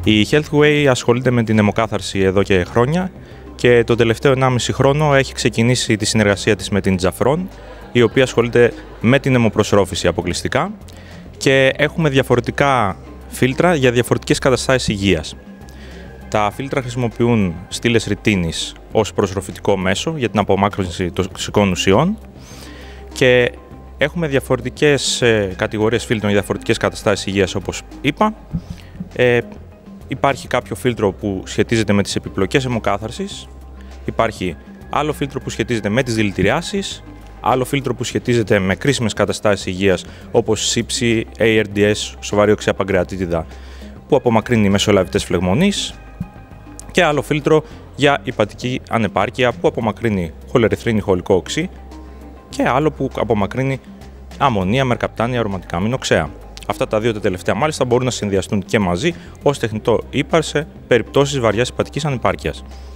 Η Healthway ασχολείται με την αιμοκάθαρση εδώ και χρόνια και τον τελευταίο 1,5 χρόνο έχει ξεκινήσει τη συνεργασία της με την Jafron, η οποία ασχολείται με την αιμοπροσρόφηση αποκλειστικά, και έχουμε διαφορετικά φίλτρα για διαφορετικές καταστάσεις υγείας. Τα φίλτρα χρησιμοποιούν στήλες ρητίνης ως προσροφητικό μέσο για την απομάκρυνση τοξικών ουσιών και έχουμε διαφορετικές κατηγορίες φίλτρων για διαφορετικές καταστάσεις υγείας, όπως είπα. Υπάρχει κάποιο φίλτρο που σχετίζεται με τις επιπλοκές αιμοκάθαρσης, υπάρχει άλλο φίλτρο που σχετίζεται με τις δηλητηριάσεις, άλλο φίλτρο που σχετίζεται με κρίσιμες καταστάσεις υγείας όπως σύψη, ARDS, σοβαρή οξέα παγκρεατίτιδα, που απομακρύνει μεσολαβητές φλεγμονής, και άλλο φίλτρο για υπατική ανεπάρκεια που απομακρύνει χολερεθρίνη, χολικό οξύ, και άλλο που απομακρύνει αμμονία, μερκαπτάνια, αρωματικά αμινοξέα. Αυτά τα δύο τα τελευταία μάλιστα μπορούν να συνδυαστούν και μαζί ως τεχνητό ύπαρ σε περιπτώσεις βαριάς υπατικής ανεπάρκειας.